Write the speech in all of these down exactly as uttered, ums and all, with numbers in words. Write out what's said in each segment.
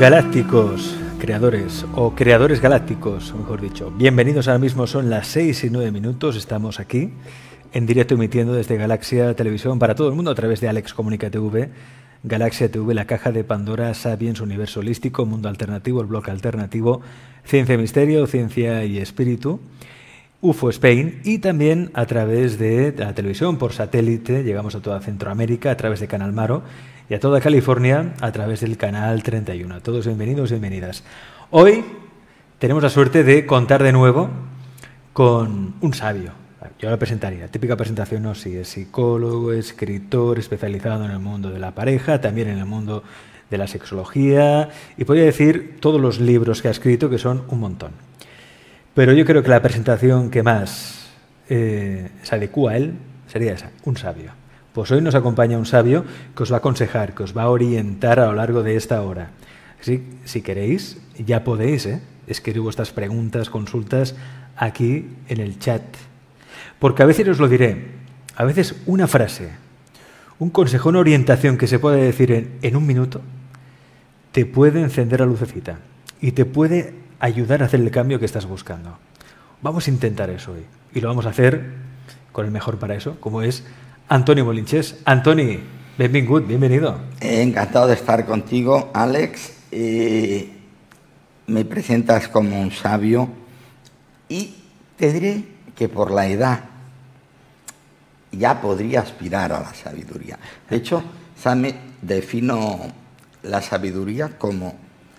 Galácticos, creadores o creadores galácticos, mejor dicho. Bienvenidos, ahora mismo son las seis y nueve minutos, estamos aquí en directo emitiendo desde Galaxia Televisión para todo el mundo a través de Alex Comunica T V, Galaxia T V, la caja de Pandora, Sapiens, Universo Holístico, Mundo Alternativo, el bloque alternativo, Ciencia y Misterio, Ciencia y Espíritu, U F O Spain, y también a través de la televisión por satélite, llegamos a toda Centroamérica a través de Canal Maro y a toda California a través del canal treinta y uno. A todos bienvenidos y bienvenidas. Hoy tenemos la suerte de contar de nuevo con un sabio. Yo lo presentaría, típica presentación, no, si es psicólogo, escritor, especializado en el mundo de la pareja, también en el mundo de la sexología, y podría decir todos los libros que ha escrito, que son un montón. Pero yo creo que la presentación que más eh, se adecua a él sería esa, un sabio. Pues hoy nos acompaña un sabio que os va a aconsejar, que os va a orientar a lo largo de esta hora. Así, si queréis, ya podéis ¿eh? escribir vuestras preguntas, consultas aquí en el chat. Porque a veces os lo diré, a veces una frase, un consejo, una orientación que se puede decir en, en un minuto, te puede encender la lucecita y te puede ayudar a hacer el cambio que estás buscando. Vamos a intentar eso hoy y lo vamos a hacer con el mejor para eso, como es Antoni Molinches. Antoni, benvingut, bienvenido. Encantado de estar contigo, Alex. Eh, me presentas como un sabio y te diré que por la edad ya podría aspirar a la sabiduría. De hecho, Same, defino la sabiduría como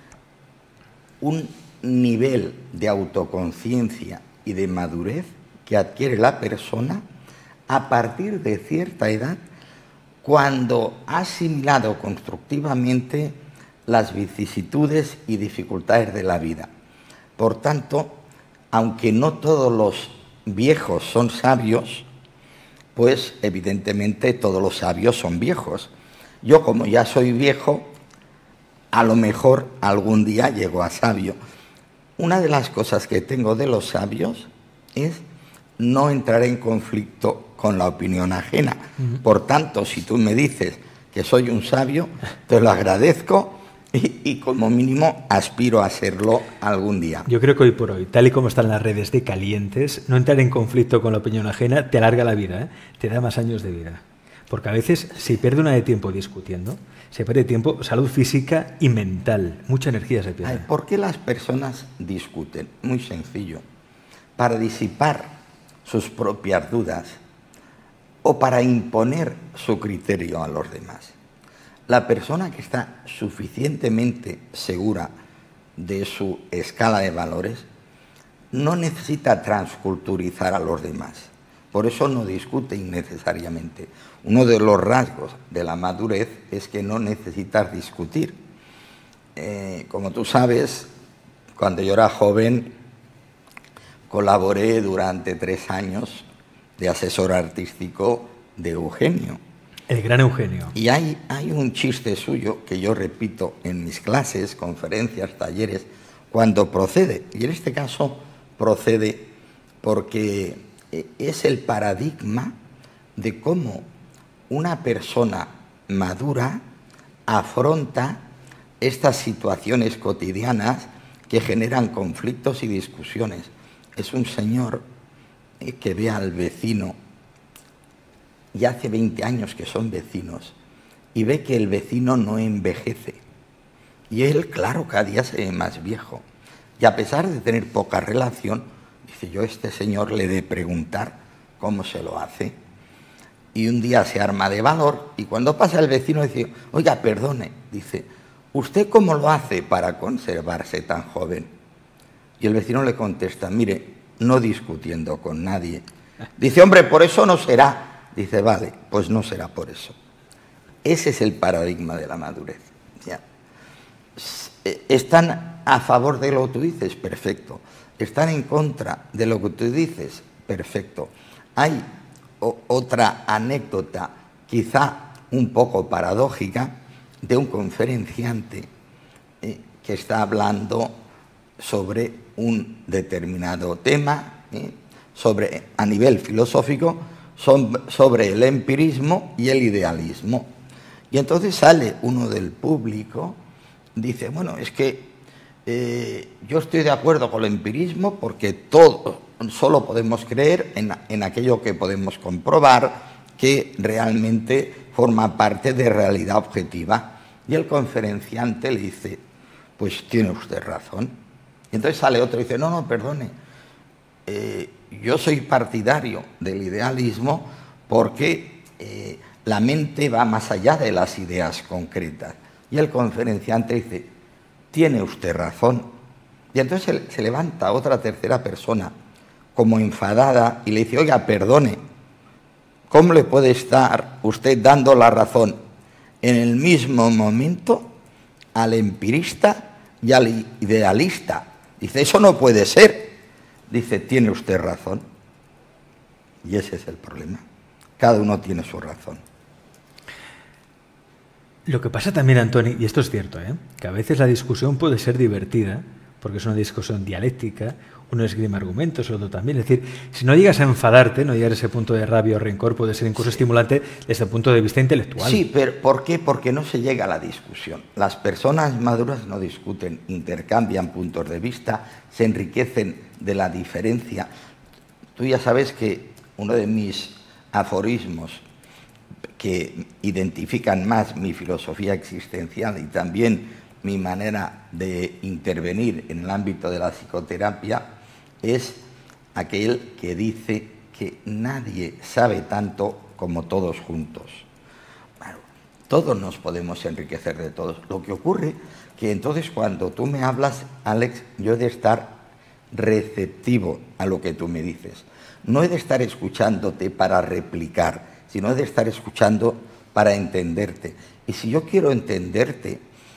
un nivel de autoconciencia y de madurez que adquiere la persona a partir de cierta edad, cuando ha asimilado constructivamente las vicisitudes y dificultades de la vida. Por tanto, aunque no todos los viejos son sabios, pues evidentemente todos los sabios son viejos. Yo, como ya soy viejo, a lo mejor algún día llego a sabio. Una de las cosas que tengo de los sabios es no entrar en conflicto con la opinión ajena. Uh-huh. Por tanto, si tú me dices que soy un sabio, te lo agradezco y, y como mínimo aspiro a serlo algún día. Yo creo que hoy por hoy, tal y como están las redes de calientes, no entrar en conflicto con la opinión ajena te alarga la vida, ¿eh? Te da más años de vida. Porque a veces se pierde una de tiempo discutiendo, se pierde tiempo, salud física y mental, mucha energía se pierde. Ay, ¿por qué las personas discuten? Muy sencillo, para disipar sus propias dudas o para imponer su criterio a los demás. La persona que está suficientemente segura de su escala de valores no necesita transculturizar a los demás. Por eso no discute innecesariamente. Uno de los rasgos de la madurez es que no necesitas discutir. Eh, como tú sabes, cuando yo era joven, colaboré durante tres años de asesor artístico de Eugenio. El gran Eugenio. Y hay, hay un chiste suyo que yo repito en mis clases, conferencias, talleres, cuando procede. Y en este caso procede porque es el paradigma de cómo una persona madura afronta estas situaciones cotidianas que generan conflictos y discusiones. Es un señor que ve al vecino, y hace veinte años que son vecinos, y ve que el vecino no envejece. Y él, claro, cada día se ve más viejo. Y a pesar de tener poca relación, dice, yo a este señor le he de preguntar cómo se lo hace. Y un día se arma de valor, y cuando pasa el vecino dice, oiga, perdone, dice, ¿usted cómo lo hace para conservarse tan joven? Y el vecino le contesta, mire, no discutiendo con nadie. Dice, hombre, por eso no será. Dice, vale, pues no será por eso. Ese es el paradigma de la madurez. ¿Ya? ¿Están a favor de lo que tú dices? Perfecto. ¿Están en contra de lo que tú dices? Perfecto. Hay o, otra anécdota, quizá un poco paradójica, de un conferenciante eh, que está hablando sobre un determinado tema, eh, sobre, a nivel filosófico, sobre el empirismo y el idealismo. Y entonces sale uno del público dice, bueno, es que eh, yo estoy de acuerdo con el empirismo porque todo, solo podemos creer en, en aquello que podemos comprobar que realmente forma parte de realidad objetiva. Y el conferenciante le dice, pues tiene usted razón. Y entonces sale otro y dice, no, no, perdone, eh, yo soy partidario del idealismo porque eh, la mente va más allá de las ideas concretas. Y el conferenciante dice, tiene usted razón. Y entonces se, se levanta otra tercera persona como enfadada y le dice, oiga, perdone, ¿cómo le puede estar usted dando la razón en el mismo momento al empirista y al idealista? Dice, eso no puede ser. Dice, tiene usted razón. Y ese es el problema. Cada uno tiene su razón. Lo que pasa también, Antoni, y esto es cierto, ¿eh? que a veces la discusión puede ser divertida, porque es una discusión dialéctica, uno esgrime argumentos, el otro también. Es decir, si no llegas a enfadarte, no llegas a ese punto de rabia o rencor, puede ser incluso sí. estimulante desde el punto de vista intelectual. Sí, pero ¿por qué? Porque no se llega a la discusión. Las personas maduras no discuten, intercambian puntos de vista, se enriquecen de la diferencia. Tú ya sabes que uno de mis aforismos que identifican más mi filosofía existencial y también mi manera de intervenir en el ámbito de la psicoterapia es aquel que dice que nadie sabe tanto como todos juntos. Bueno, todos nos podemos enriquecer de todos. Lo que ocurre que entonces cuando tú me hablas, Alex, yo he de estar receptivo a lo que tú me dices. No he de estar escuchándote para replicar, sino he de estar escuchando para entenderte. Y si yo quiero entenderte,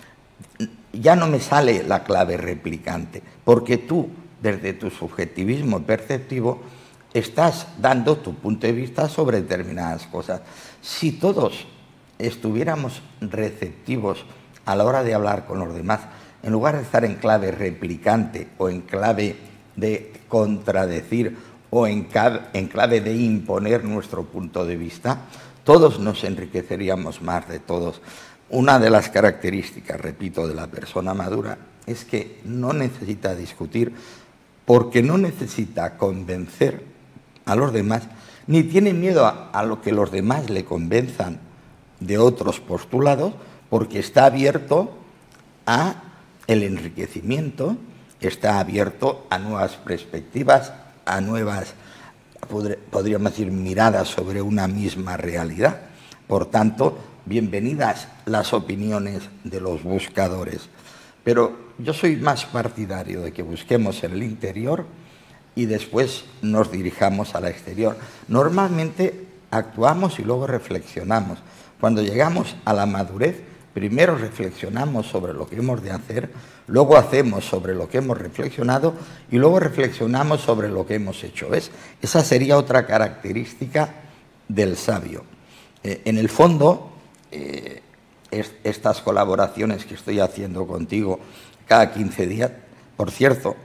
ya no me sale la clave replicante, porque tú, desde tu subjetivismo perceptivo, estás dando tu punto de vista sobre determinadas cosas. Si todos estuviéramos receptivos a la hora de hablar con los demás, en lugar de estar en clave replicante o en clave de contradecir o en clave de imponer nuestro punto de vista, todos nos enriqueceríamos más de todos. Una de las características, repito, de la persona madura es que no necesita discutir porque no necesita convencer a los demás, ni tiene miedo a, a lo que los demás le convenzan de otros postulados, porque está abierto a el enriquecimiento, está abierto a nuevas perspectivas, a nuevas, podríamos decir, miradas sobre una misma realidad. Por tanto, bienvenidas las opiniones de los buscadores. Pero yo soy más partidario de que busquemos en el interior y después nos dirijamos al exterior. Normalmente actuamos y luego reflexionamos. Cuando llegamos a la madurez, primero reflexionamos sobre lo que hemos de hacer, luego hacemos sobre lo que hemos reflexionado y luego reflexionamos sobre lo que hemos hecho. ¿Ves? Esa sería otra característica del sabio. Eh, en el fondo, eh, es, estas colaboraciones que estoy haciendo contigo cada quince días, por cierto,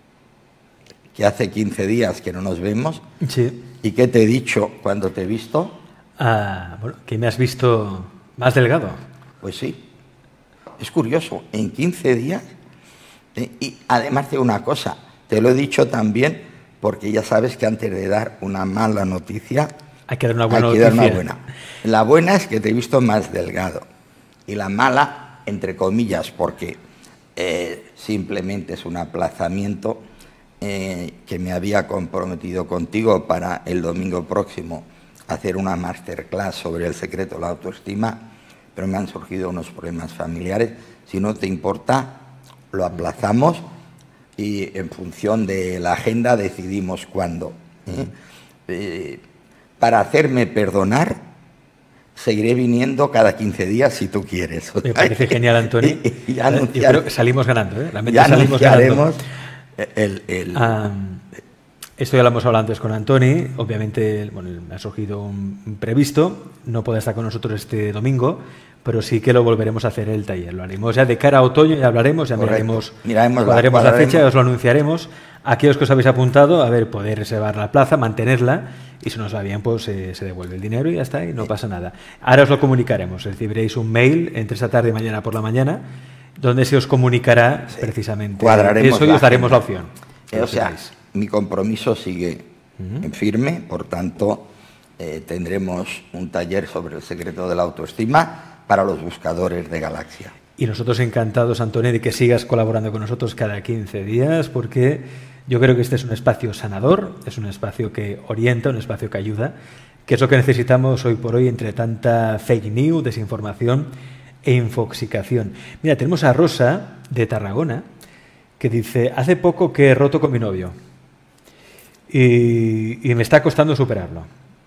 que hace quince días que no nos vemos, sí. ¿Y qué te he dicho cuando te he visto? Ah, bueno, que me has visto más delgado. Pues sí, es curioso, en quince días, eh, y además de una cosa, te lo he dicho también, porque ya sabes que antes de dar una mala noticia, hay que dar una buena hay que noticia. Dar una buena. La buena es que te he visto más delgado, y la mala, entre comillas, porque eh, simplemente es un aplazamiento eh, que me había comprometido contigo para el domingo próximo hacer una masterclass sobre el secreto de la autoestima, pero me han surgido unos problemas familiares. Si no te importa, lo aplazamos y en función de la agenda decidimos cuándo. ¿eh? Eh, para hacerme perdonar, seguiré viniendo cada quince días si tú quieres. Me parece genial, Antoni. Y, y ya Yo creo que salimos ganando, ¿eh? La ya salimos anunciaremos ganando. el... el um, Esto ya lo hemos hablado antes con Antoni. Obviamente, bueno, me ha surgido un imprevisto. No puede estar con nosotros este domingo, pero sí que lo volveremos a hacer el taller. Lo haremos ya de cara a otoño, ya hablaremos, ya miraremos, Miraremos cuadraremos la, la fecha, os lo anunciaremos. Aquellos que os habéis apuntado, a ver, poder reservar la plaza, mantenerla, y si nos va bien, pues eh, se devuelve el dinero y ya está, y no pasa nada. Ahora os lo comunicaremos, recibiréis un mail entre esta tarde y mañana por la mañana, donde se os comunicará sí. precisamente Cuadraremos eso y os daremos la opción. Eh, o sea, mi compromiso sigue uh-huh. en firme, por tanto, eh, tendremos un taller sobre el secreto de la autoestima para los buscadores de Galaxia. Y nosotros encantados, Antonio, de que sigas colaborando con nosotros cada quince días, porque yo creo que este es un espacio sanador, es un espacio que orienta, un espacio que ayuda, que es lo que necesitamos hoy por hoy entre tanta fake news, desinformación e infoxicación. Mira, tenemos a Rosa, de Tarragona, que dice, hace poco que he roto con mi novio y, y me está costando superarlo.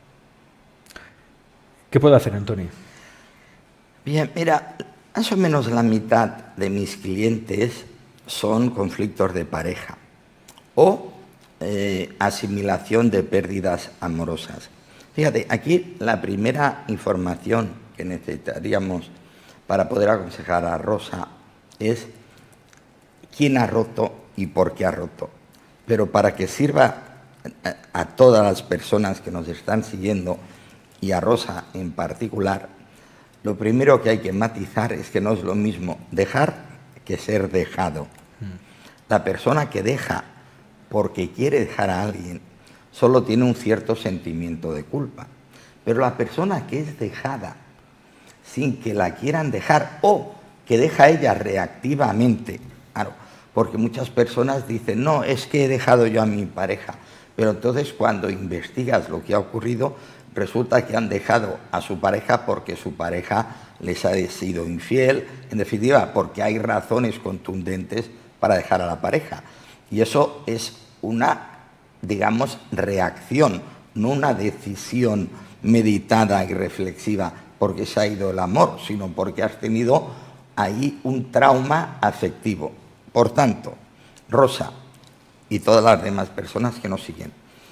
¿Qué puedo hacer, Antonio? Bien, mira, más o menos la mitad de mis clientes son conflictos de pareja o eh, asimilación de pérdidas amorosas. Fíjate, aquí la primera información que necesitaríamos para poder aconsejar a Rosa es quién ha roto y por qué ha roto. Pero para que sirva a, a todas las personas que nos están siguiendo y a Rosa en particular, lo primero que hay que matizar es que no es lo mismo dejar que ser dejado. La persona que deja porque quiere dejar a alguien solo tiene un cierto sentimiento de culpa. Pero la persona que es dejada sin que la quieran dejar o que deja ella reactivamente, claro, porque muchas personas dicen, no, es que he dejado yo a mi pareja, pero entonces cuando investigas lo que ha ocurrido, resulta que han dejado a su pareja porque su pareja les ha sido infiel, en definitiva, porque hay razones contundentes para dejar a la pareja. Y eso es una, digamos, reacción, no una decisión meditada y reflexiva porque se ha ido el amor, sino porque has tenido ahí un trauma afectivo. Por tanto, Rosa y todas las demás personas que nos siguen,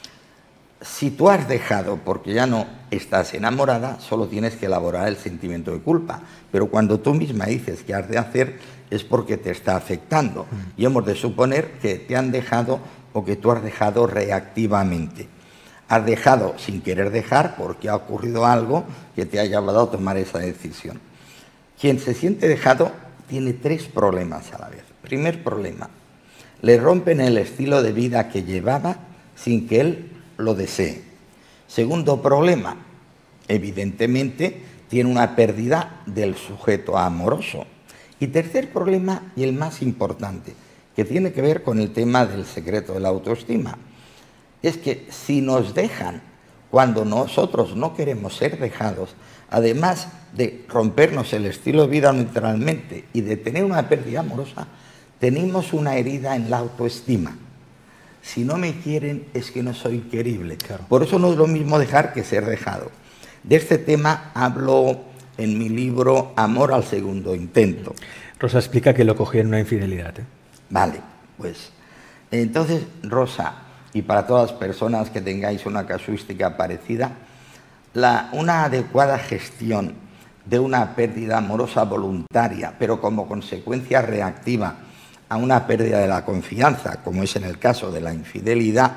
si tú has dejado porque ya no estás enamorada, solo tienes que elaborar el sentimiento de culpa. Pero cuando tú misma dices que has de hacer, es porque te está afectando. Y hemos de suponer que te han dejado o que tú has dejado reactivamente. Has dejado sin querer dejar porque ha ocurrido algo que te ha llevado a tomar esa decisión. Quien se siente dejado tiene tres problemas a la vez. Primer problema, le rompen el estilo de vida que llevaba sin que él lo desee. Segundo problema, evidentemente tiene una pérdida del sujeto amoroso. Y tercer problema, y el más importante, que tiene que ver con el tema del secreto de la autoestima, es que si nos dejan cuando nosotros no queremos ser dejados, además de rompernos el estilo de vida literalmente y de tener una pérdida amorosa, tenemos una herida en la autoestima. Si no me quieren es que no soy querible. Claro. Por eso no es lo mismo dejar que ser dejado. De este tema hablo en mi libro Amor al segundo intento. Rosa explica que lo cogió en una infidelidad, ¿eh? Vale, pues entonces, Rosa, y para todas las personas que tengáis una casuística parecida, la, una adecuada gestión de una pérdida amorosa voluntaria, pero como consecuencia reactiva a una pérdida de la confianza, como es en el caso de la infidelidad,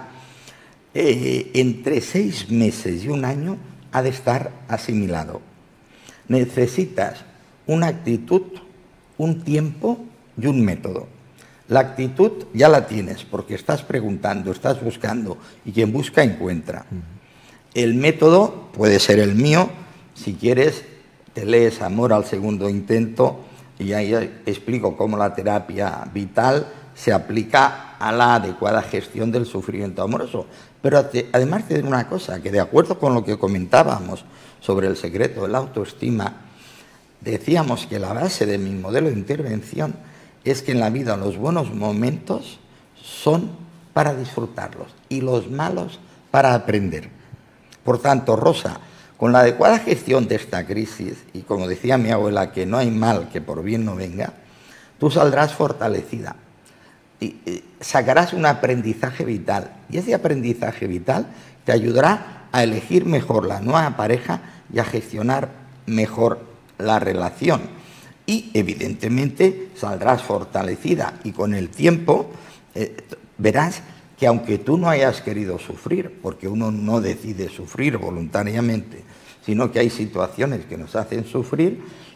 eh, entre seis meses y un año ha de estar asimilado. Necesitas una actitud, un tiempo y un método. La actitud ya la tienes porque estás preguntando, estás buscando y quien busca encuentra. El método puede ser el mío, si quieres te lees Amor al segundo intento y ahí explico cómo la terapia vital se aplica a la adecuada gestión del sufrimiento amoroso. Pero te, además te diré una cosa, que de acuerdo con lo que comentábamos sobre el secreto de la autoestima, decíamos que la base de mi modelo de intervención es que en la vida los buenos momentos son para disfrutarlos y los malos para aprender. Por tanto, Rosa, con la adecuada gestión de esta crisis, y como decía mi abuela, que no hay mal que por bien no venga, tú saldrás fortalecida y, y sacarás un aprendizaje vital. Y ese aprendizaje vital te ayudará a elegir mejor la nueva pareja y a gestionar mejor la relación. Y evidentemente saldrás fortalecida y con el tiempo eh, verás que aunque tú no hayas querido sufrir, porque uno no decide sufrir voluntariamente, sino que hay situaciones que nos hacen sufrir,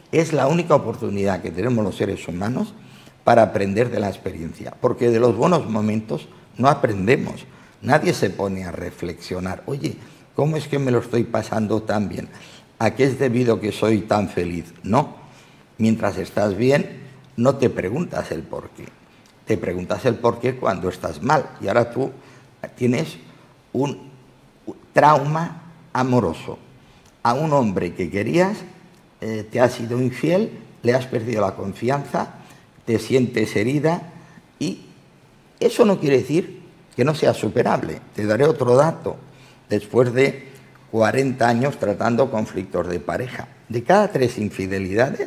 Es la única oportunidad que tenemos los seres humanos para aprender de la experiencia, porque de los buenos momentos no aprendemos. Nadie se pone a reflexionar, oye, ¿cómo es que me lo estoy pasando tan bien? ¿A qué es debido que soy tan feliz? No, mientras estás bien no te preguntas el por qué, te preguntas el por qué cuando estás mal, y ahora tú tienes un trauma amoroso. A un hombre que querías, eh, te ha sido infiel, le has perdido la confianza, te sientes herida, y eso no quiere decir que no sea superable. Te daré otro dato. Después de cuarenta años tratando conflictos de pareja, de cada tres infidelidades,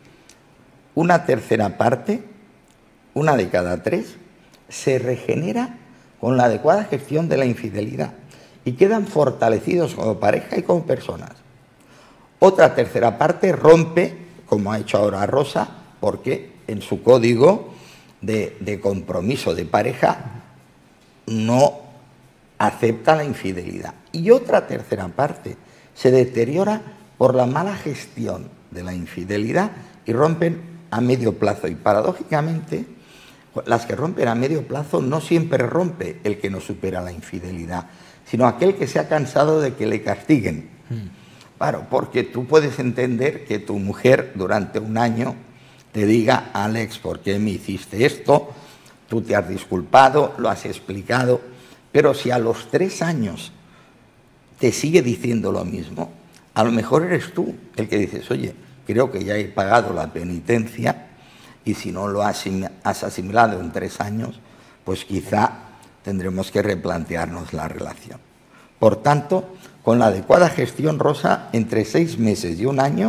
una tercera parte, una de cada tres, se regenera con la adecuada gestión de la infidelidad y quedan fortalecidos como pareja y como personas. Otra tercera parte rompe, como ha hecho ahora Rosa, porque en su código de, de compromiso de pareja no acepta la infidelidad. Y otra tercera parte se deteriora por la mala gestión de la infidelidad y rompen a medio plazo. Y paradójicamente, las que rompen a medio plazo no siempre rompe el que no supera la infidelidad, sino aquel que se ha cansado de que le castiguen. Mm. Claro, porque tú puedes entender que tu mujer durante un año te diga, Alex, ¿por qué me hiciste esto? Tú te has disculpado, lo has explicado, pero si a los tres años te sigue diciendo lo mismo, a lo mejor eres tú el que dices, oye, creo que ya he pagado la penitencia y si no lo has asimilado en tres años, pues quizá tendremos que replantearnos la relación. Por tanto, con la adecuada gestión, Rosa, entre seis meses y un año,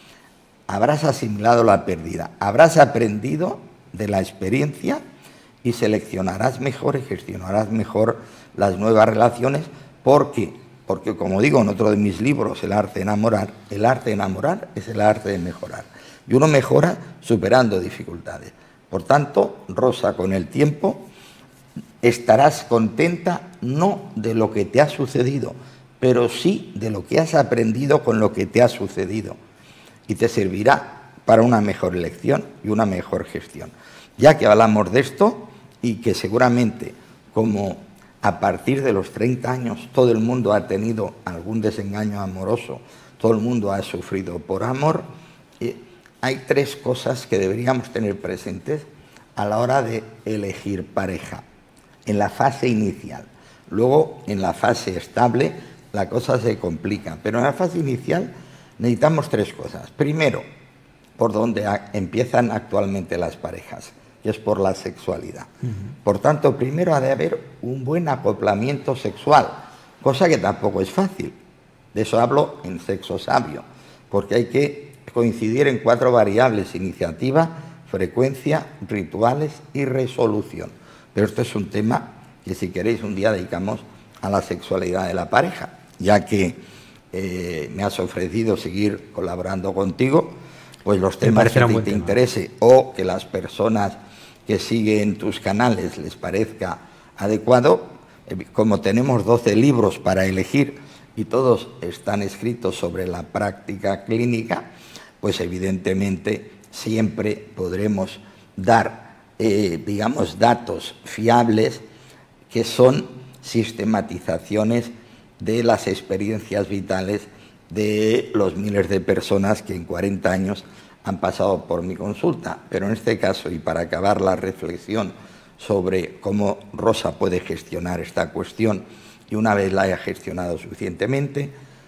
habrás asimilado la pérdida, habrás aprendido de la experiencia y seleccionarás mejor y gestionarás mejor las nuevas relaciones, porque, porque como digo en otro de mis libros, El arte de enamorar, el arte de enamorar es el arte de mejorar. Y uno mejora superando dificultades. Por tanto, Rosa, con el tiempo estarás contenta no de lo que te ha sucedido, pero sí de lo que has aprendido con lo que te ha sucedido. Y te servirá para una mejor elección y una mejor gestión. Ya que hablamos de esto, y que seguramente como a partir de los treinta años todo el mundo ha tenido algún desengaño amoroso, todo el mundo ha sufrido por amor, eh, hay tres cosas que deberíamos tener presentes a la hora de elegir pareja, en la fase inicial. Luego, en la fase estable, la cosa se complica, pero en la fase inicial necesitamos tres cosas. Primero, por donde empiezan actualmente las parejas, que es por la sexualidad. Uh-huh. Por tanto, primero ha de haber un buen acoplamiento sexual, cosa que tampoco es fácil. De eso hablo en Sexo Sabio, porque hay que coincidir en cuatro variables: iniciativa, frecuencia, rituales y resolución. Pero esto es un tema que, si queréis, un día dedicamos a la sexualidad de la pareja, ya que eh, me has ofrecido seguir colaborando contigo, pues los temas que te, te interese o que las personas que siguen tus canales les parezca adecuado, eh, como tenemos doce libros para elegir y todos están escritos sobre la práctica clínica, pues evidentemente siempre podremos dar, eh, digamos, datos fiables que son sistematizaciones de las experiencias vitales de los miles de personas que en cuarenta años han pasado por mi consulta. Pero en este caso, y para acabar la reflexión sobre cómo Rosa puede gestionar esta cuestión, y una vez la haya gestionado suficientemente,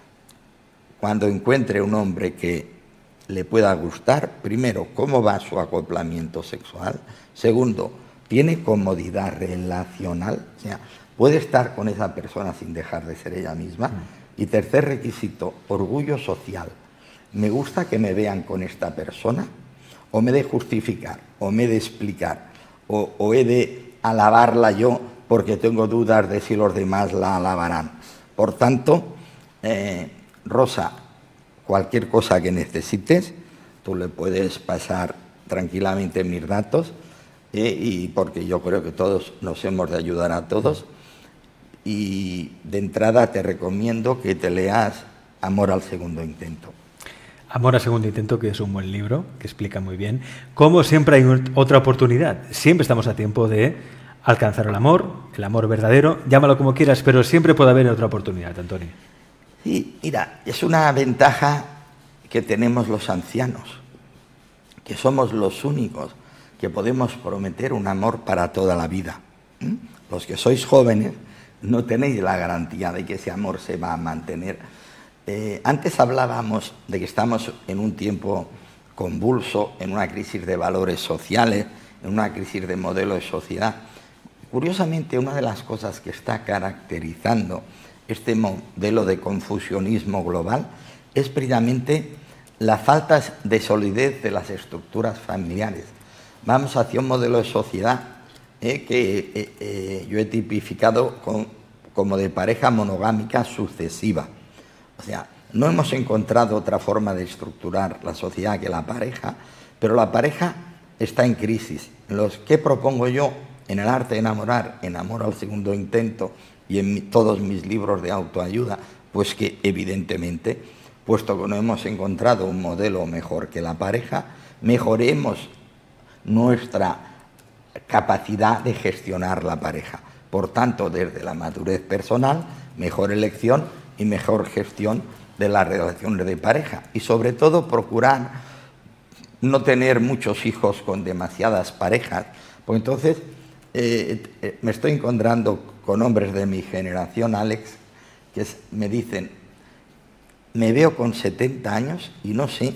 cuando encuentre un hombre que le pueda gustar, primero, cómo va su acoplamiento sexual; segundo, tiene comodidad relacional, o sea, puede estar con esa persona sin dejar de ser ella misma; y tercer requisito, orgullo social. Me gusta que me vean con esta persona, o me he de justificar, o me he de explicar, o, o he de alabarla yo porque tengo dudas de si los demás la alabarán. Por tanto, eh, Rosa, cualquier cosa que necesites, tú le puedes pasar tranquilamente mis datos, eh, y porque yo creo que todos nos hemos de ayudar a todos. Y de entrada te recomiendo que te leas Amor al segundo intento. Amor a segundo intento, que es un buen libro, que explica muy bien cómo siempre hay otra oportunidad. Siempre estamos a tiempo de alcanzar el amor, el amor verdadero, llámalo como quieras, pero siempre puede haber otra oportunidad, Antonio. Sí, mira, es una ventaja que tenemos los ancianos, que somos los únicos que podemos prometer un amor para toda la vida. ¿Mm? Los que sois jóvenes no tenéis la garantía de que ese amor se va a mantener. Eh, antes hablábamos de que estamos en un tiempo convulso, en una crisis de valores sociales, en una crisis de modelo de sociedad. Curiosamente, una de las cosas que está caracterizando este modelo de confusionismo global es precisamente la falta de solidez de las estructuras familiares. Vamos hacia un modelo de sociedad eh, que eh, eh, yo he tipificado con, como de pareja monogámica sucesiva. O sea, no hemos encontrado otra forma de estructurar la sociedad que la pareja, pero la pareja está en crisis. Los que propongo yo en el arte de enamorar, Enamoro al segundo intento, y en mi, todos mis libros de autoayuda, pues que evidentemente, puesto que no hemos encontrado un modelo mejor que la pareja, mejoremos nuestra capacidad de gestionar la pareja. Por tanto, desde la madurez personal, mejor elección y mejor gestión de las relaciones de pareja. Y sobre todo procurar no tener muchos hijos con demasiadas parejas, pues entonces eh, eh, me estoy encontrando con hombres de mi generación, Alex, que es, me dicen, me veo con setenta años y no sé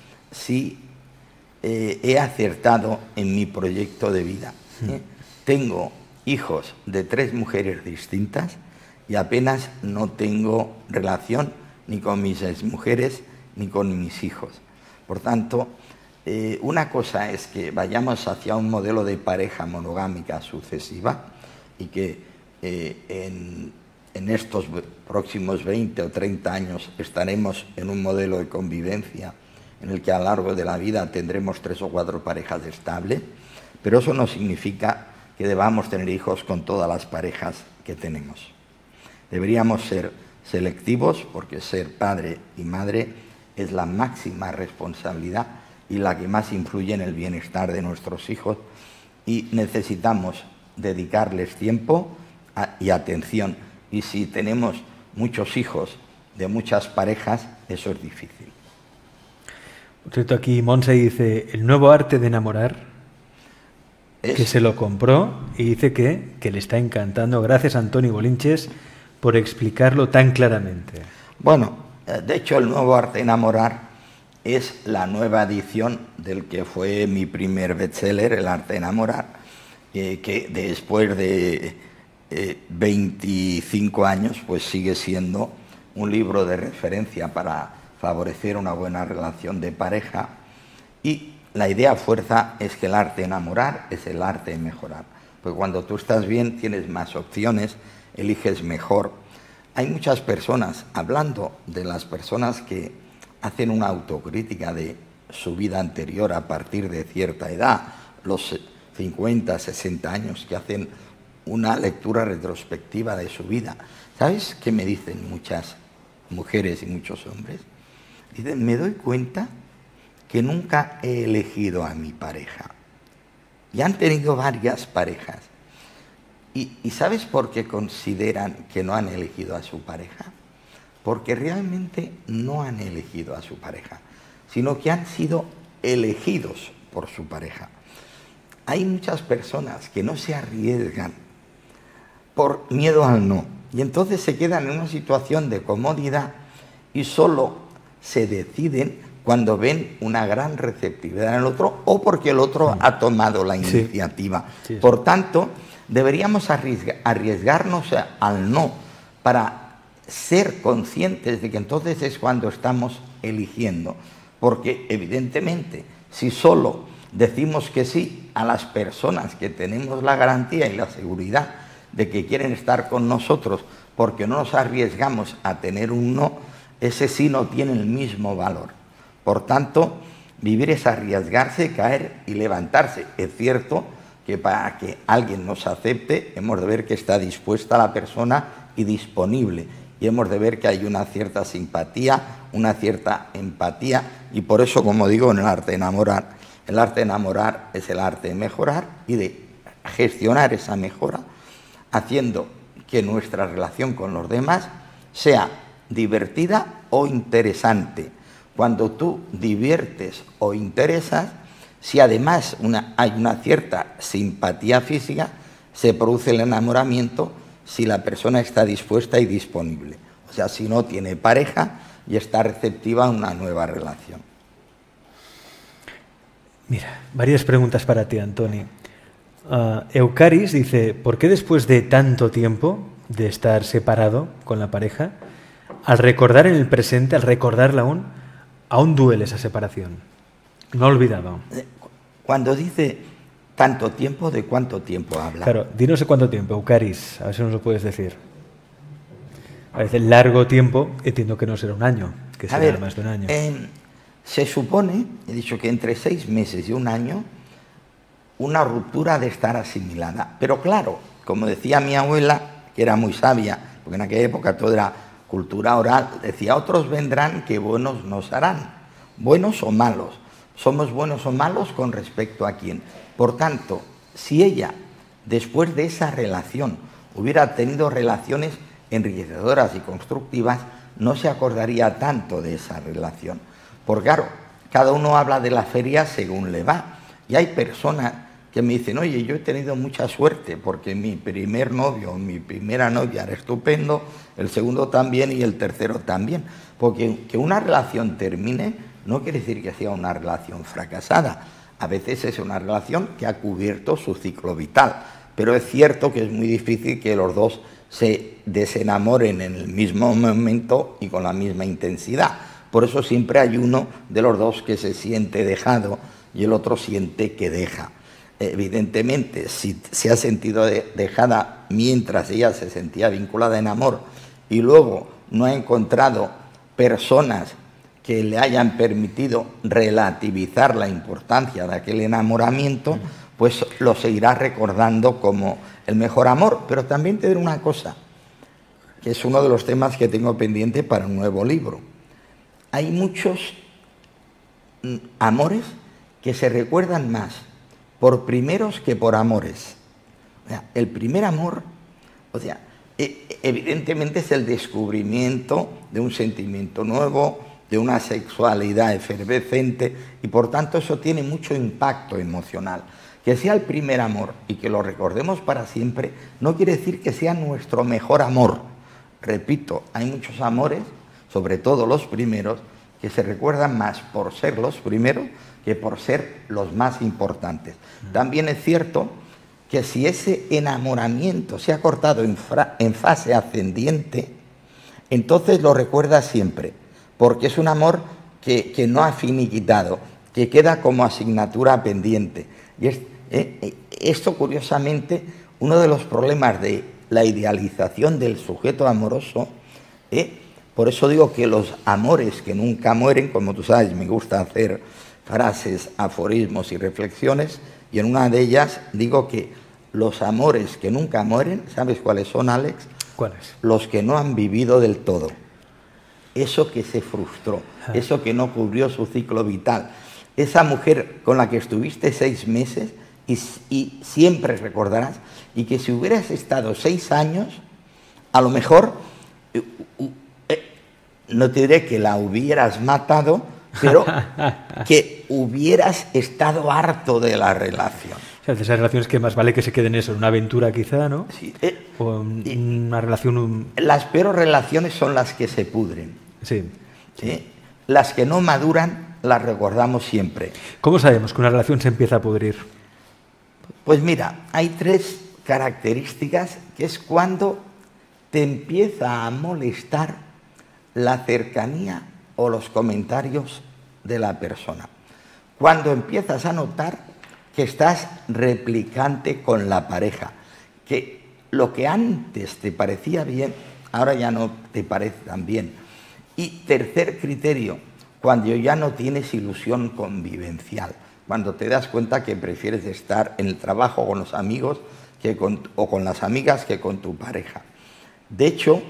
si eh, he acertado en mi proyecto de vida. ¿eh? Tengo hijos de tres mujeres distintas y apenas no tengo relación ni con mis exmujeres ni con mis hijos. Por tanto, eh, una cosa es que vayamos hacia un modelo de pareja monogámica sucesiva y que eh, en, en estos próximos veinte o treinta años estaremos en un modelo de convivencia en el que a lo largo de la vida tendremos tres o cuatro parejas estables, pero eso no significa que debamos tener hijos con todas las parejas que tenemos. Deberíamos ser selectivos porque ser padre y madre es la máxima responsabilidad y la que más influye en el bienestar de nuestros hijos y necesitamos dedicarles tiempo y atención. Y si tenemos muchos hijos de muchas parejas, eso es difícil. Por cierto, aquí Monse dice, el nuevo arte de enamorar, es... que se lo compró y dice que, que le está encantando. Gracias, Antonio Bolinches, por explicarlo tan claramente. Bueno, de hecho, el nuevo arte de enamorar es la nueva edición del que fue mi primer bestseller, El arte de enamorar, eh, que después de eh, veinticinco años pues sigue siendo un libro de referencia para favorecer una buena relación de pareja. Y la idea fuerza es que el arte de enamorar es el arte de mejorar. Pues cuando tú estás bien tienes más opciones, eliges mejor. Hay muchas personas, hablando de las personas que hacen una autocrítica de su vida anterior a partir de cierta edad, los cincuenta, sesenta años, que hacen una lectura retrospectiva de su vida. ¿Sabes qué me dicen muchas mujeres y muchos hombres? Dicen, me doy cuenta que nunca he elegido a mi pareja. Y han tenido varias parejas. ¿Y, y sabes por qué consideran que no han elegido a su pareja? Porque realmente no han elegido a su pareja, sino que han sido elegidos por su pareja. Hay muchas personas que no se arriesgan por miedo al no, y entonces se quedan en una situación de comodidad y solo se deciden cuando ven una gran receptividad en el otro o porque el otro ha tomado la iniciativa. Sí. Sí. Por tanto, deberíamos arriesgar, arriesgarnos al no para ser conscientes de que entonces es cuando estamos eligiendo, porque evidentemente si solo decimos que sí a las personas que tenemos la garantía y la seguridad de que quieren estar con nosotros porque no nos arriesgamos a tener un no, ese sí no tiene el mismo valor. Por tanto, vivir es arriesgarse, caer y levantarse. Es cierto que para que alguien nos acepte hemos de ver que está dispuesta la persona y disponible. y hemos de ver que hay una cierta simpatía, una cierta empatía, y por eso, como digo, en el arte de enamorar, el arte de enamorar es el arte de mejorar y de gestionar esa mejora, haciendo que nuestra relación con los demás sea divertida o interesante. Cuando tú diviertes o interesas, si además una, hay una cierta simpatía física, se produce el enamoramiento si la persona está dispuesta y disponible. O sea, si no tiene pareja y está receptiva a una nueva relación. Mira, varias preguntas para ti, Antoni. Uh, Eucaris dice, ¿por qué después de tanto tiempo de estar separado con la pareja, al recordar en el presente, al recordarla aún, aún duele esa separación? No ha olvidado. Cuando dice tanto tiempo, ¿de cuánto tiempo habla? Claro, dinos de cuánto tiempo, Eucaris, a ver si nos lo puedes decir. Parece largo tiempo, entiendo que no será un año, que será ver, más de un año. Eh, se supone, he dicho que entre seis meses y un año, una ruptura ha de estar asimilada. Pero claro, como decía mi abuela, que era muy sabia, porque en aquella época todo era cultura oral, decía, otros vendrán que buenos nos harán, buenos o malos. Somos buenos o malos con respecto a quién. Por tanto, si ella, después de esa relación, hubiera tenido relaciones enriquecedoras y constructivas, no se acordaría tanto de esa relación. Porque claro, cada uno habla de la feria según le va. Y hay personas que me dicen, oye, yo he tenido mucha suerte porque mi primer novio, mi primera novia era estupendo, el segundo también y el tercero también. Porque que una relación termine no quiere decir que sea una relación fracasada. A veces es una relación que ha cubierto su ciclo vital. Pero es cierto que es muy difícil que los dos se desenamoren en el mismo momento y con la misma intensidad. Por eso siempre hay uno de los dos que se siente dejado y el otro siente que deja. Evidentemente, si se ha sentido de, dejada mientras ella se sentía vinculada en amor y luego no ha encontrado personas que le hayan permitido relativizar la importancia de aquel enamoramiento, pues lo seguirá recordando como el mejor amor. Pero también te diré una cosa, que es uno de los temas que tengo pendiente para un nuevo libro. Hay muchos amores que se recuerdan más por primeros que por amores. O sea, el primer amor, o sea, evidentemente es el descubrimiento de un sentimiento nuevo, de una sexualidad efervescente, y por tanto eso tiene mucho impacto emocional. Que sea el primer amor y que lo recordemos para siempre no quiere decir que sea nuestro mejor amor. Repito, hay muchos amores, sobre todo los primeros, que se recuerdan más por ser los primeros que por ser los más importantes. También es cierto que si ese enamoramiento se ha cortado en, en fase ascendiente, entonces lo recuerda siempre, porque es un amor que, que no ha finiquitado, que queda como asignatura pendiente. Y es, eh, esto, curiosamente, uno de los problemas de la idealización del sujeto amoroso, eh, por eso digo que los amores que nunca mueren, como tú sabes, me gusta hacer frases, aforismos y reflexiones, y en una de ellas digo que los amores que nunca mueren, ¿sabes cuáles son, Alex? ¿Cuáles? Los que no han vivido del todo. Eso que se frustró, ah. eso que no cubrió su ciclo vital. Esa mujer con la que estuviste seis meses y, y siempre recordarás, y que si hubieras estado seis años, a lo mejor, eh, eh, no te diré que la hubieras matado, pero que hubieras estado harto de la relación. O sea, de esas relaciones que más vale que se queden eso, en una aventura quizá, ¿no? Sí. Eh, o en una relación... Un... Las peores relaciones son las que se pudren. Sí. ¿Sí? ¿Sí? Las que no maduran las recordamos siempre. ¿Cómo sabemos que una relación se empieza a pudrir? Pues mira, hay tres características, que es cuando te empieza a molestar la cercanía o los comentarios de la persona. Cuando empiezas a notar que estás replicante con la pareja, que lo que antes te parecía bien, ahora ya no te parece tan bien. Y tercer criterio, cuando ya no tienes ilusión convivencial, cuando te das cuenta que prefieres estar en el trabajo con los amigos que con, o con las amigas que con tu pareja. De hecho,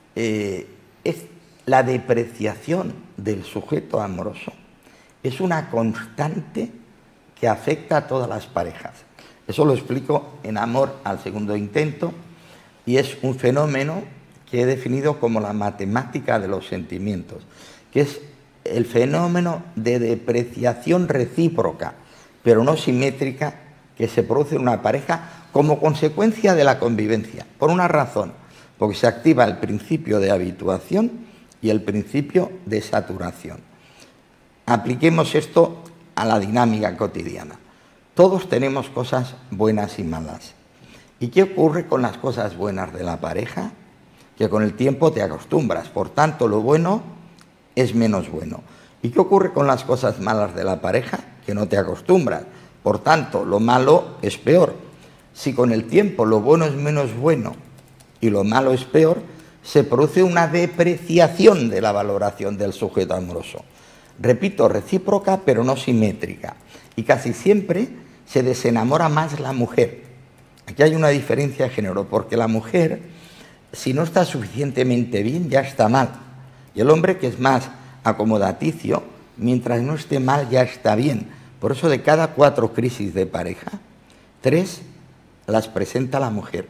eh, es la depreciación del sujeto amoroso. Es una constante que afecta a todas las parejas. Eso lo explico en Amor al segundo intento, y es un fenómeno que he definido como la matemática de los sentimientos, que es el fenómeno de depreciación recíproca, pero no simétrica, que se produce en una pareja como consecuencia de la convivencia, por una razón, porque se activa el principio de habituación y el principio de saturación. Apliquemos esto a la dinámica cotidiana. Todos tenemos cosas buenas y malas. ¿Y qué ocurre con las cosas buenas de la pareja? Que con el tiempo te acostumbras, por tanto lo bueno es menos bueno. ¿Y qué ocurre con las cosas malas de la pareja? Que no te acostumbras, por tanto lo malo es peor. Si con el tiempo lo bueno es menos bueno y lo malo es peor, se produce una depreciación de la valoración del sujeto amoroso. Repito, recíproca pero no simétrica. Y casi siempre se desenamora más la mujer. Aquí hay una diferencia de género, porque la mujer, si no está suficientemente bien, ya está mal. Y el hombre, que es más acomodaticio, mientras no esté mal, ya está bien. Por eso de cada cuatro crisis de pareja, tres las presenta la mujer.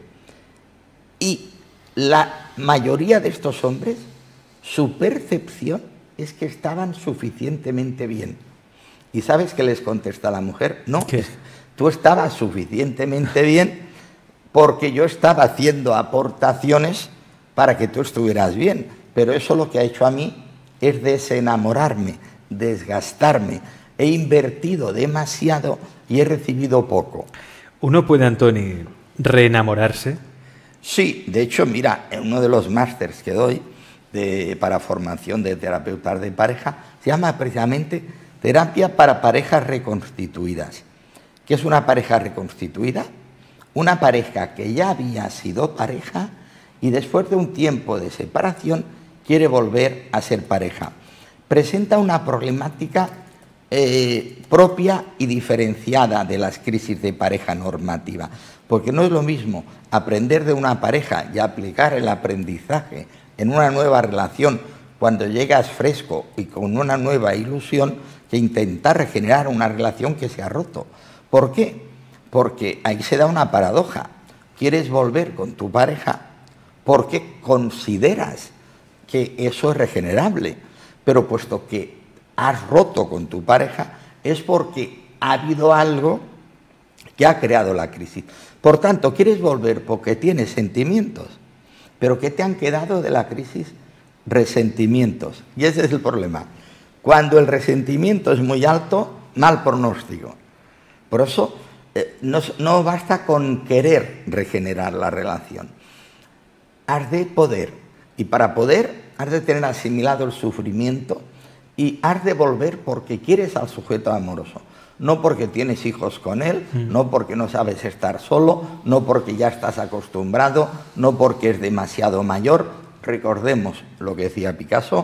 Y la mayoría de estos hombres, su percepción es que estaban suficientemente bien. ¿Y sabes qué les contesta la mujer? No, ¿qué? Tú estabas suficientemente bien porque yo estaba haciendo aportaciones para que tú estuvieras bien. Pero eso lo que ha hecho a mí es desenamorarme, desgastarme. He invertido demasiado y he recibido poco. ¿Uno puede, Antoni, reenamorarse? Sí, de hecho, mira, en uno de los másters que doy de, para formación de terapeutas de pareja, se llama precisamente terapia para parejas reconstituidas. ¿Qué es una pareja reconstituida? Una pareja que ya había sido pareja y después de un tiempo de separación quiere volver a ser pareja. Presenta una problemática eh, propia y diferenciada de las crisis de pareja normativa, porque no es lo mismo aprender de una pareja y aplicar el aprendizaje en una nueva relación cuando llegas fresco y con una nueva ilusión, que intentar regenerar una relación que se ha roto. ¿Por qué? Porque ahí se da una paradoja. Quieres volver con tu pareja porque consideras que eso es regenerable, pero puesto que has roto con tu pareja es porque ha habido algo que ha creado la crisis. Por tanto, quieres volver porque tienes sentimientos, pero ¿qué te han quedado de la crisis? Resentimientos. Y ese es el problema. Cuando el resentimiento es muy alto, mal pronóstico. Por eso eh, no, no basta con querer regenerar la relación. Has de poder. Y para poder, has de tener asimilado el sufrimiento y has de volver porque quieres al sujeto amoroso. No porque tienes hijos con él, mm. no porque no sabes estar solo, no porque ya estás acostumbrado, no porque es demasiado mayor. Recordemos lo que decía Picasso: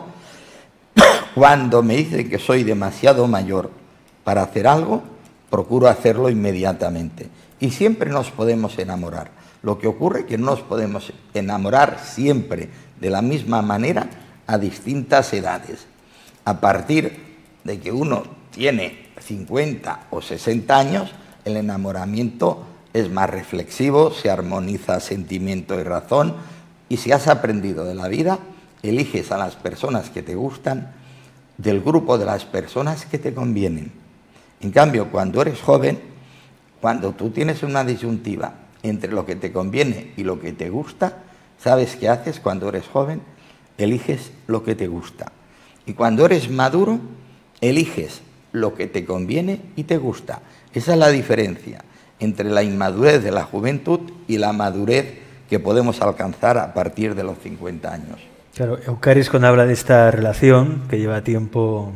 cuando me dicen que soy demasiado mayor para hacer algo, procuro hacerlo inmediatamente. Y siempre nos podemos enamorar. Lo que ocurre es que no nos podemos enamorar siempre de la misma manera a distintas edades. A partir de que uno tiene cincuenta o sesenta años, el enamoramiento es más reflexivo, se armoniza sentimiento y razón, y si has aprendido de la vida, eliges a las personas que te gustan del grupo de las personas que te convienen. En cambio, cuando eres joven, cuando tú tienes una disyuntiva entre lo que te conviene y lo que te gusta, ¿sabes qué haces cuando eres joven? Eliges lo que te gusta. Y cuando eres maduro, eliges lo que te conviene y te gusta. Esa es la diferencia entre la inmadurez de la juventud y la madurez que podemos alcanzar a partir de los cincuenta años. Claro, Eucaris, cuando habla de esta relación que lleva tiempo,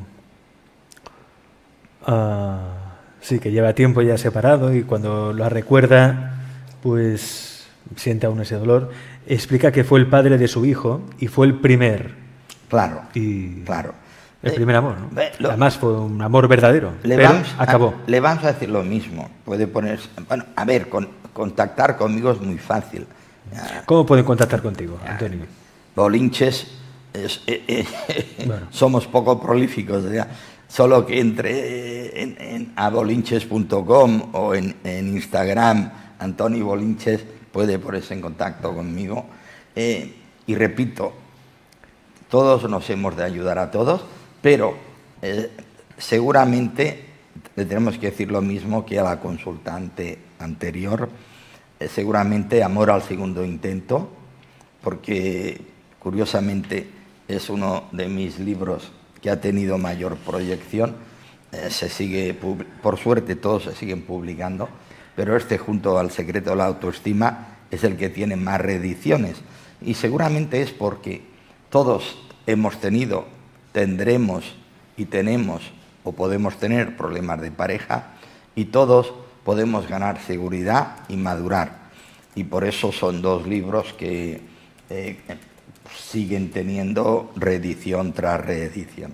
uh, sí, que lleva tiempo ya separado, y cuando la recuerda, pues siente aún ese dolor, explica que fue el padre de su hijo y fue el primer. Claro, y claro. El primer amor, ¿no? Eh, lo, Además fue un amor verdadero, le pero vamos acabó. A, le vamos a decir lo mismo. Puede ponerse, bueno, a ver, con, contactar conmigo es muy fácil. ¿Cómo pueden contactar contigo, Antonio? Bolinches, es, eh, eh, bueno. somos poco prolíficos, ¿ya? Solo que entre en, en a bolinches punto com o en, en Instagram, Antoni Bolinches, puede ponerse en contacto conmigo. Eh, y repito, todos nos hemos de ayudar a todos, pero eh, seguramente le tenemos que decir lo mismo que a la consultante anterior, eh, seguramente amor al segundo intento, porque curiosamente es uno de mis libros que ha tenido mayor proyección, eh, se sigue, por suerte todos se siguen publicando, pero este junto al secreto de la autoestima es el que tiene más reediciones, y seguramente es porque todos hemos tenido, tendremos y tenemos o podemos tener problemas de pareja, y todos podemos ganar seguridad y madurar, y por eso son dos libros que eh, siguen teniendo reedición tras reedición.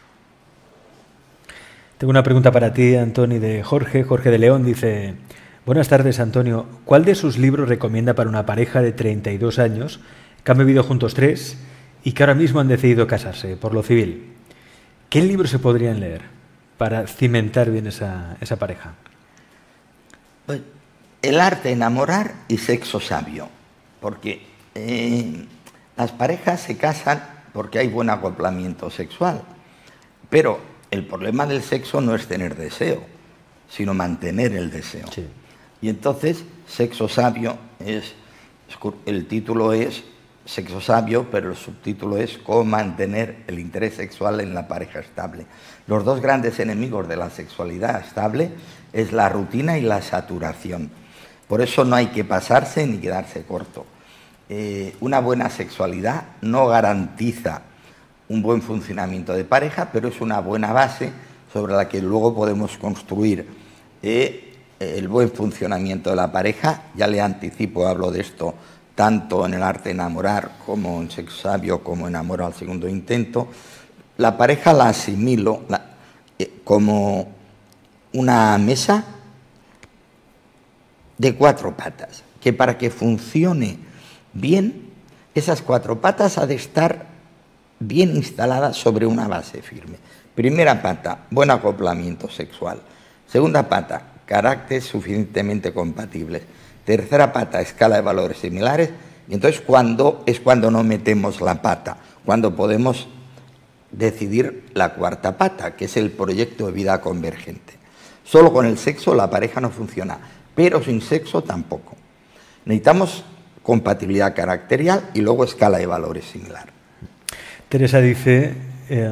Tengo una pregunta para ti, Antoni, de Jorge. Jorge de León dice: buenas tardes, Antonio. ¿Cuál de sus libros recomienda para una pareja de treinta y dos años que han vivido juntos tres y que ahora mismo han decidido casarse por lo civil? ¿Qué libros se podrían leer para cimentar bien esa, esa pareja? Pues, El arte de enamorar y Sexo sabio, porque eh, las parejas se casan porque hay buen acoplamiento sexual, pero el problema del sexo no es tener deseo, sino mantener el deseo. Sí. Y entonces, Sexo sabio es, el título es Sexo sabio, pero el subtítulo es Cómo mantener el interés sexual en la pareja estable. Los dos grandes enemigos de la sexualidad estable es la rutina y la saturación. Por eso no hay que pasarse ni quedarse corto. Eh, una buena sexualidad no garantiza un buen funcionamiento de pareja, pero es una buena base sobre la que luego podemos construir eh, el buen funcionamiento de la pareja. Ya le anticipo, hablo de esto tanto en el arte de enamorar como en Sexo sabio, como en Amor al segundo intento. La pareja la asimilo la, eh, como una mesa de cuatro patas, que para que funcione bien, esas cuatro patas ha de estar bien instalada sobre una base firme. Primera pata, buen acoplamiento sexual. Segunda pata, caracteres suficientemente compatibles. Tercera pata, escala de valores similares. Y entonces cuando es cuando no metemos la pata, cuando podemos decidir la cuarta pata, que es el proyecto de vida convergente. Solo con el sexo la pareja no funciona, pero sin sexo tampoco. Necesitamos compatibilidad caracterial y luego escala de valores similar. Teresa dice, eh,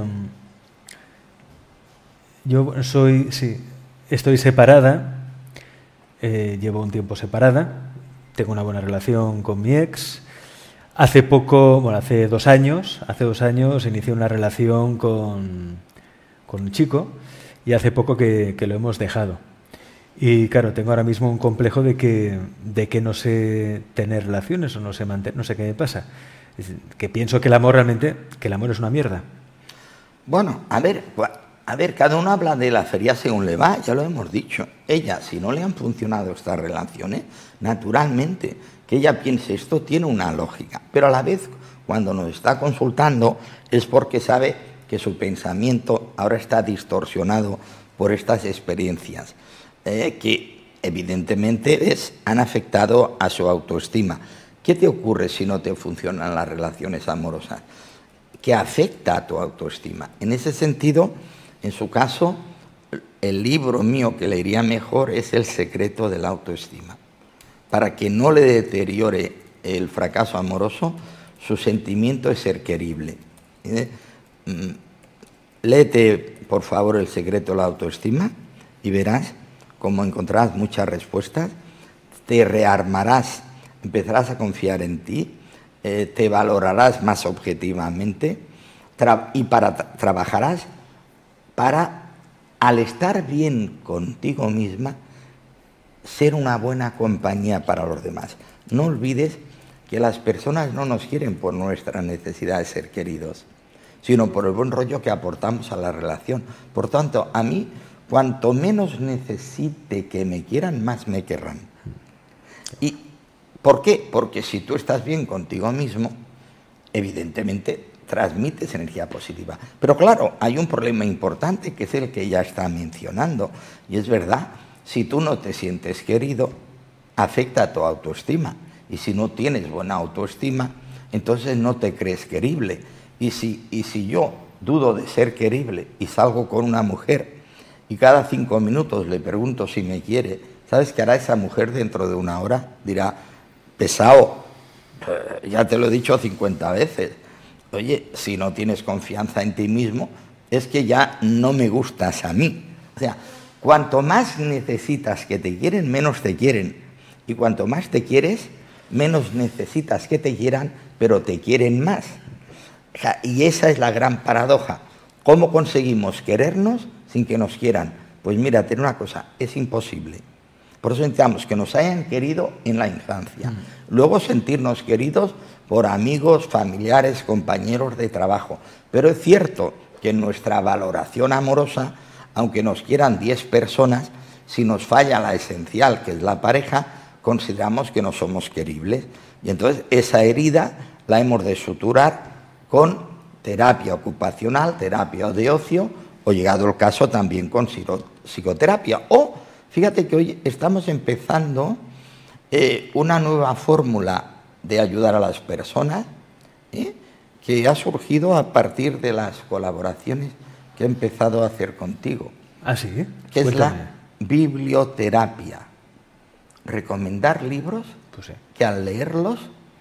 yo soy, sí, estoy separada, eh, llevo un tiempo separada, tengo una buena relación con mi ex. Hace poco, bueno, hace dos años, hace dos años inicié una relación con, con un chico y hace poco que, que lo hemos dejado. Y claro, tengo ahora mismo un complejo de que, de que no sé tener relaciones o no sé, mantener, no sé qué me pasa. Que pienso que el amor realmente, que el amor es una mierda. Bueno, a ver, a ver, cada uno habla de la feria según le va, ya lo hemos dicho. Ella, si no le han funcionado estas relaciones, naturalmente, que ella piense esto tiene una lógica, pero a la vez, cuando nos está consultando, es porque sabe que su pensamiento ahora está distorsionado por estas experiencias, eh, que evidentemente es, han afectado a su autoestima. ¿Qué te ocurre si no te funcionan las relaciones amorosas? Que afecta a tu autoestima. En ese sentido, en su caso, el libro mío que le iría mejor es El secreto de la autoestima. Para que no le deteriore el fracaso amoroso, su sentimiento es ser querible. ¿Eh? Léete, por favor, El secreto de la autoestima y verás cómo encontrarás muchas respuestas. Te rearmarás, empezarás a confiar en ti, eh, te valorarás más objetivamente y para tra trabajarás para, al estar bien contigo misma, ser una buena compañía para los demás. No olvides que las personas no nos quieren por nuestra necesidad de ser queridos, sino por el buen rollo que aportamos a la relación. Por tanto, a mí, cuanto menos necesite que me quieran, más me querrán. ¿Y por qué? Porque si tú estás bien contigo mismo, evidentemente transmites energía positiva. Pero claro, hay un problema importante que es el que ella está mencionando. Y es verdad, si tú no te sientes querido, afecta a tu autoestima. Y si no tienes buena autoestima, entonces no te crees querible. Y si, y si yo dudo de ser querible y salgo con una mujer y cada cinco minutos le pregunto si me quiere, ¿sabes qué hará esa mujer dentro de una hora? Dirá, pesado, ya te lo he dicho cincuenta veces. Oye, si no tienes confianza en ti mismo, es que ya no me gustas a mí. O sea, cuanto más necesitas que te quieren, menos te quieren. Y cuanto más te quieres, menos necesitas que te quieran, pero te quieren más. O sea, y esa es la gran paradoja. ¿Cómo conseguimos querernos sin que nos quieran? Pues mira, ten una cosa, es imposible. Por eso necesitamos que nos hayan querido en la infancia. Luego sentirnos queridos por amigos, familiares, compañeros de trabajo. Pero es cierto que en nuestra valoración amorosa, aunque nos quieran diez personas, si nos falla la esencial, que es la pareja, consideramos que no somos queribles. Y entonces esa herida la hemos de suturar con terapia ocupacional, terapia de ocio, o llegado el caso también con psicoterapia. O, fíjate que hoy estamos empezando eh, una nueva fórmula de ayudar a las personas, ¿eh? que ha surgido a partir de las colaboraciones que he empezado a hacer contigo. ¿Ah, sí? Que Cuéntame. es la biblioterapia. Recomendar libros Pues sí. que al leerlos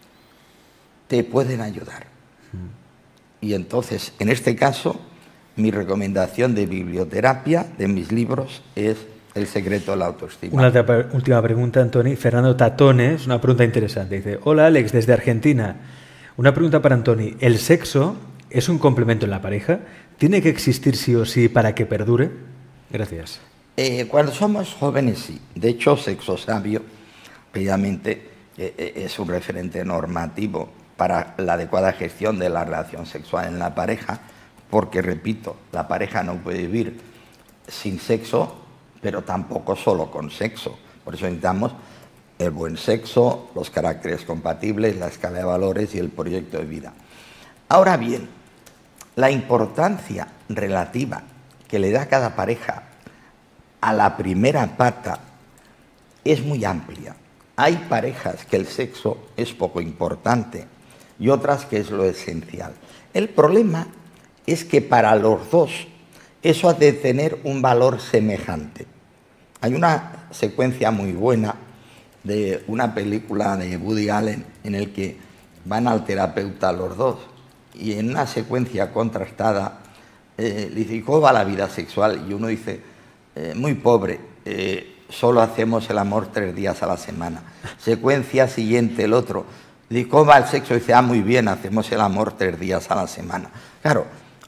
te pueden ayudar. Mm. Y entonces, en este caso, mi recomendación de biblioterapia de mis libros es El secreto de la autoestima. Una otra, última pregunta, Antoni. Fernando Tatones, una pregunta interesante. Dice, hola Alex, desde Argentina. Una pregunta para Antoni. ¿El sexo es un complemento en la pareja? ¿Tiene que existir sí o sí para que perdure? Gracias. Eh, cuando somos jóvenes, sí. De hecho, Sexo Sabio, precisamente, eh, es un referente normativo para la adecuada gestión de la relación sexual en la pareja, porque, repito, la pareja no puede vivir sin sexo, pero tampoco solo con sexo. Por eso necesitamos el buen sexo, los caracteres compatibles, la escala de valores y el proyecto de vida. Ahora bien, la importancia relativa que le da cada pareja a la primera pata es muy amplia. Hay parejas que el sexo es poco importante y otras que es lo esencial. El problema es que para los dos eso ha de tener un valor semejante. Hay una secuencia muy buena de una película de Woody Allen en el que van al terapeuta los dos y en una secuencia contrastada eh, le dice, ¿cómo va la vida sexual? Y uno dice, eh, muy pobre, eh, solo hacemos el amor tres días a la semana. Secuencia siguiente, el otro, dice, ¿cómo va el sexo? Y dice, ah, muy bien, hacemos el amor tres días a la semana. Claro,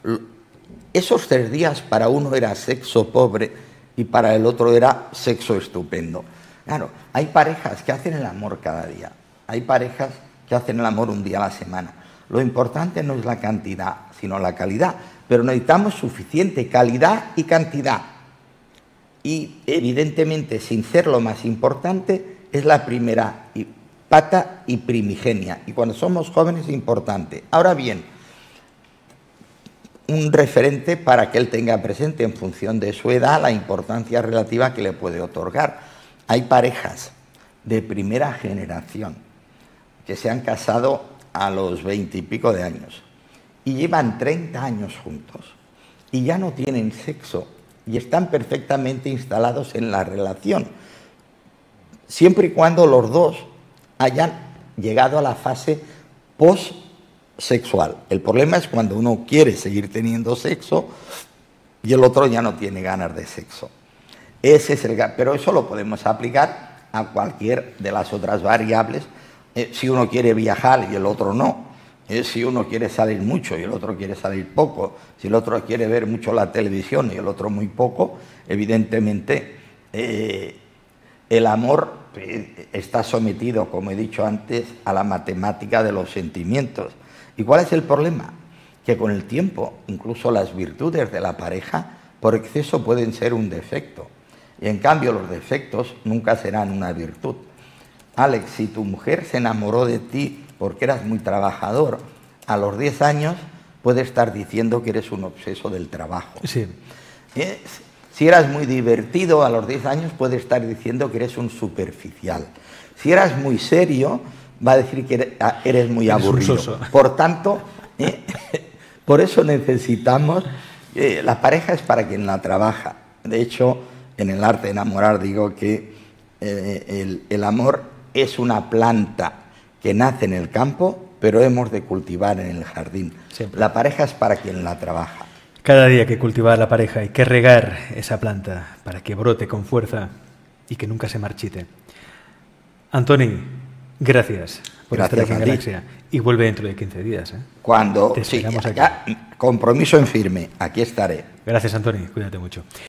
esos tres días para uno era sexo pobre y para el otro era sexo estupendo. Claro, hay parejas que hacen el amor cada día, hay parejas que hacen el amor un día a la semana. Lo importante no es la cantidad, sino la calidad, pero necesitamos suficiente calidad y cantidad. Y evidentemente, sin ser lo más importante, es la primera pata y primigenia. Y cuando somos jóvenes es importante. Ahora bien, un referente para que él tenga presente en función de su edad la importancia relativa que le puede otorgar. Hay parejas de primera generación que se han casado a los veinte y pico de años y llevan treinta años juntos y ya no tienen sexo y están perfectamente instalados en la relación, siempre y cuando los dos hayan llegado a la fase post-sexual. El problema es cuando uno quiere seguir teniendo sexo y el otro ya no tiene ganas de sexo. Ese es el, pero eso lo podemos aplicar a cualquier de las otras variables. Eh, si uno quiere viajar y el otro no, eh, si uno quiere salir mucho y el otro quiere salir poco, si el otro quiere ver mucho la televisión y el otro muy poco, evidentemente eh, el amor eh, está sometido, como he dicho antes, a la matemática de los sentimientos. ¿Y cuál es el problema? Que con el tiempo, incluso las virtudes de la pareja, por exceso pueden ser un defecto. Y en cambio los defectos nunca serán una virtud. Alex, si tu mujer se enamoró de ti porque eras muy trabajador, a los diez años puede estar diciendo que eres un obseso del trabajo. Sí. ¿Eh? Si eras muy divertido a los diez años, puede estar diciendo que eres un superficial. Si eras muy serio, va a decir que eres muy eres aburrido. Por tanto, ¿eh? por eso necesitamos... Eh, la pareja es para quien la trabaja. De hecho, en el arte de enamorar digo que eh, el, el amor es una planta que nace en el campo, pero hemos de cultivar en el jardín. Siempre. La pareja es para quien la trabaja. Cada día hay que cultivar la pareja, hay que regar esa planta para que brote con fuerza y que nunca se marchite. Antoni, gracias por gracias estar aquí en Galaxia. Y vuelve dentro de quince días. ¿eh? Cuando, sí, aquí. Ya, compromiso en firme, aquí estaré. Gracias, Antoni, cuídate mucho.